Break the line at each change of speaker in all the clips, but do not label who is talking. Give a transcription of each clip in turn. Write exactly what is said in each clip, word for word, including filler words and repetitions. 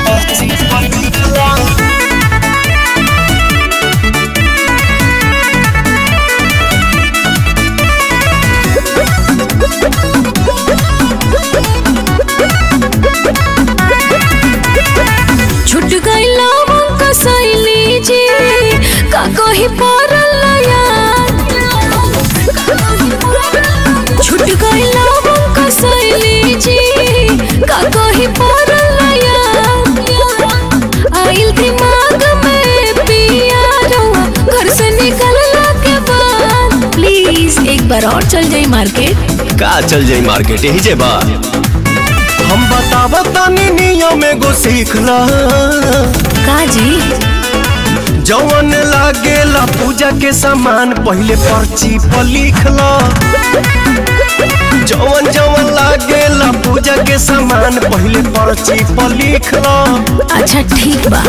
छुट गइला हमका सैली जी का कही परल याद। छुट गइला हमका सैली जी का कही परल याद। आइल दिमाग में पिया रहुआ घर से निकलला के बाद। प्लीज एक बार और चल जाई मार्केट।
का चल जाई मार्केट यही जे बा। हम बतावा तानी नियम एगो सीखला
का जी।
जवन लागेला पूजा के सामान पहले पर्ची पर लिखला। जवन जवन लागेला पूजा के सामान पहले पर्ची पर लिखला।
अच्छा ठीक बा।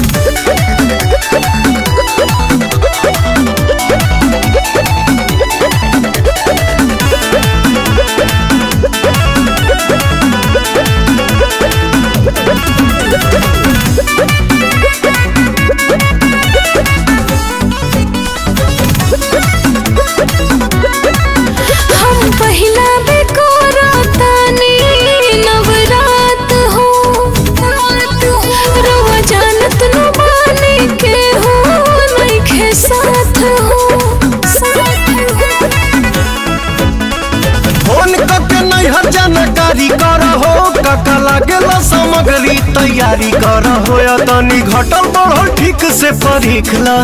हम पहिला बेकोरा तानी नवरात हो। रवा जानत न माने के हो नइखे साथ हो।
फोन करके नैहर जानकारी करहो। काका लागेला सामग्री तैयारी करहो। या तनी घटल बढ़ल ठीक से परीखला।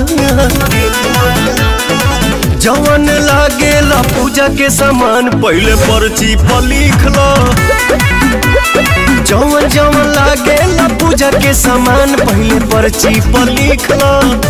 जवन लागेला पूजा के सामान पहले पर्ची पर लिखला। जवन जवन लागेला पूजा के सामान पहले पर्ची पर लिखला।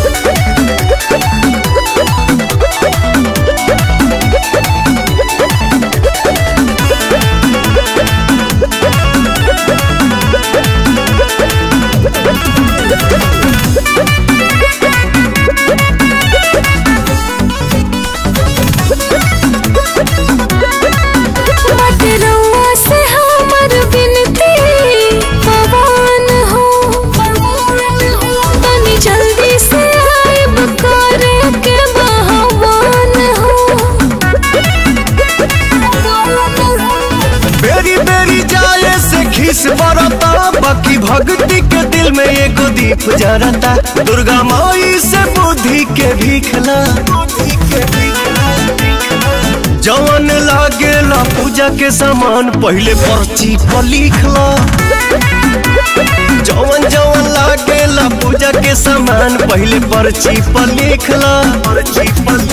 बरता बाकी भक्ति के दिल में एगो दीप जरता। दुर्गा माई से बुद्धि के भीखला। जवन लागेला पूजा के सामान पहले पर्ची पर लिखला। जवन जवन लागेला पूजा के सामान पहले पर्ची पर लिखला। पर्ची पर